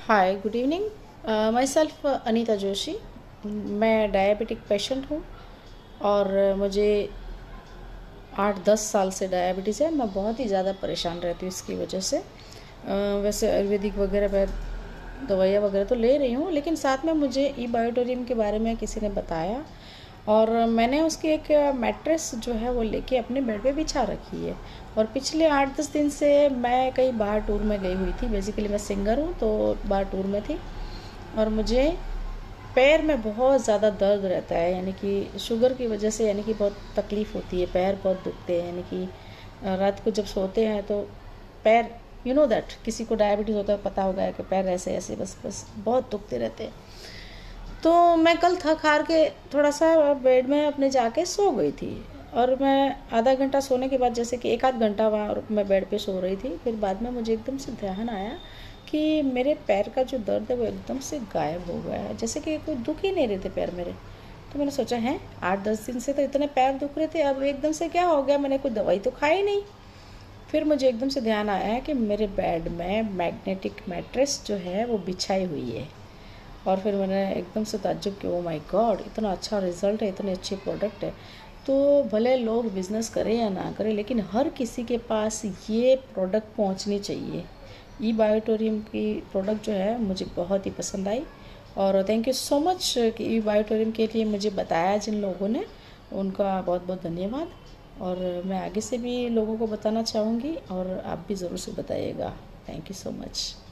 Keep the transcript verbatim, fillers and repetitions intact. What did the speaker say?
हाय, good evening. Myself Anita Joshi. मैं diabetic patient हूँ और मुझे आठ दस साल से डायबिटीज़ है। मैं बहुत ही ज़्यादा परेशान रहती हूँ इसकी वजह से। अ, वैसे आयुर्वेदिक वगैरह मैं दवाइयाँ वगैरह तो ले रही हूँ, लेकिन साथ में मुझे ई बायोटोरियम के बारे में किसी ने बताया और मैंने उसकी एक मैट्रेस जो है वो लेके अपने बेड पे बिछा रखी है। और पिछले आठ दस दिन से मैं कहीं बाहर टूर में गई हुई थी। बेसिकली मैं सिंगर हूँ, तो बाहर टूर में थी और मुझे पैर में बहुत ज़्यादा दर्द रहता है, यानी कि शुगर की वजह से, यानी कि बहुत तकलीफ़ होती है, पैर बहुत दुखते हैं। यानी कि अ, रात को जब सोते हैं तो पैर, यू नो दैट, किसी को डायबिटीज़ होता है पता होगा कि पैर ऐसे ऐसे बस बस बहुत दुखते रहते हैं। तो मैं कल थक हार के थोड़ा सा बेड में अपने जाके सो गई थी और मैं आधा घंटा सोने के बाद, जैसे कि एक आध घंटा वहाँ मैं बेड पे सो रही थी, फिर बाद में मुझे एकदम से ध्यान आया कि मेरे पैर का जो दर्द है वो एकदम से गायब हो गया है, जैसे कि कोई दुख ही नहीं रहे थे पैर मेरे। तो मैंने सोचा, है आठ दस दिन से तो इतने पैर दुख रहे थे, अब एकदम से क्या हो गया? मैंने कोई दवाई तो खाई नहीं। फिर मुझे एकदम से ध्यान आया कि मेरे बेड में मैग्नेटिक मैट्रेस जो है वो बिछाई हुई है। और फिर मैंने एकदम से ताज्जुब किया, ओ माय गॉड, इतना अच्छा रिज़ल्ट है, इतने अच्छे प्रोडक्ट है। तो भले लोग बिज़नेस करें या ना करें, लेकिन हर किसी के पास ये प्रोडक्ट पहुंचनी चाहिए। ई बायोटोरियम की प्रोडक्ट जो है मुझे बहुत ही पसंद आई और थैंक यू सो मच कि ई बायोटोरियम के लिए मुझे बताया जिन लोगों ने, उनका बहुत बहुत धन्यवाद। और मैं आगे से भी लोगों को बताना चाहूँगी और आप भी ज़रूर से बताइएगा। Thank you so much.